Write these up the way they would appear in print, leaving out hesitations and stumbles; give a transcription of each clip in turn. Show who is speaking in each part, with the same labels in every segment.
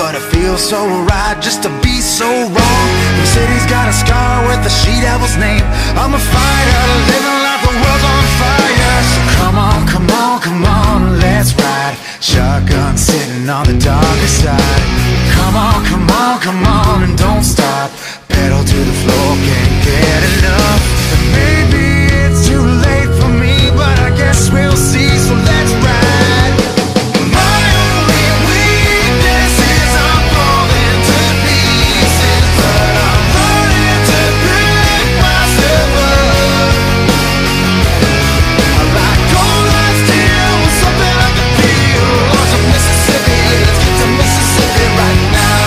Speaker 1: but it feels so right just to be so wrong. The city's got a scar with the she-devil's name. I'm a fighter, living like the world's on fire. So come on, come on, come on, let's ride. Shotgun sitting on the darker side. Come on, come on, come on, and don't stop. Pedal to the floor, can't get enough. And maybe it's too late for me, but I guess we'll see, so let's ride. My only weakness is I'm falling to pieces, but I'm learning to pick myself up. I like cold ice steel with something I can feel. Lost in Mississippi, let's get to Mississippi right now.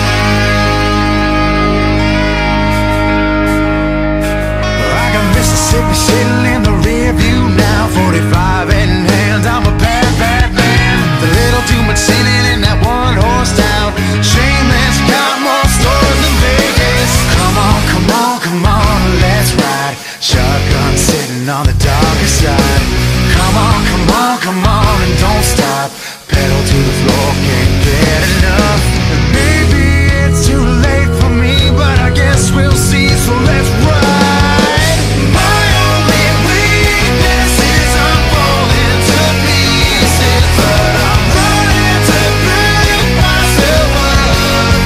Speaker 1: I got Mississippi sitting in the rear view now. 45 in hand, I'm a bad, bad man. A little too much sinning in that one-horse town. Shameless, got more stores than Vegas. Come on, come on, come on, let's ride. Shotgun sitting on the darker side. Come on, come on, come on, and don't stop. Pedal to the floor, can't get enough. And maybe it's too late for me, but I guess we'll see, so let's ride. My only weakness is I'm falling to pieces, but I'm learning to pick myself up.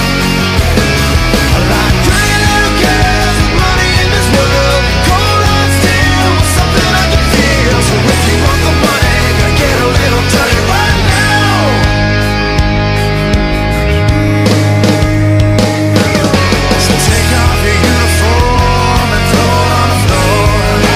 Speaker 1: I like pretty little girls with money in this world. Cold ice steel with something I can feel. So if you want the money, gotta get a little dirty right now. So take off your uniform and throw it on the floor.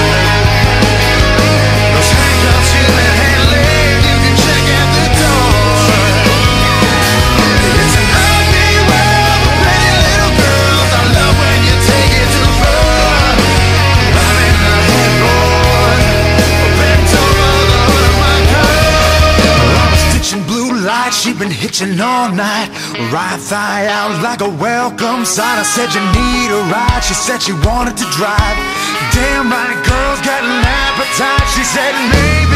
Speaker 1: Those handcuffs you let hand-laid, you can check at the door. It's an ugly world of pretty little girls. I love when you take it too far. I'm in the headboard, bent over the hood of my car. I was stitching blue lights, she been hitching all night. Right thigh out like a welcome sign. I said you need a ride, she said she wanted to drive. Damn right, girl's got an appetite. She said maybe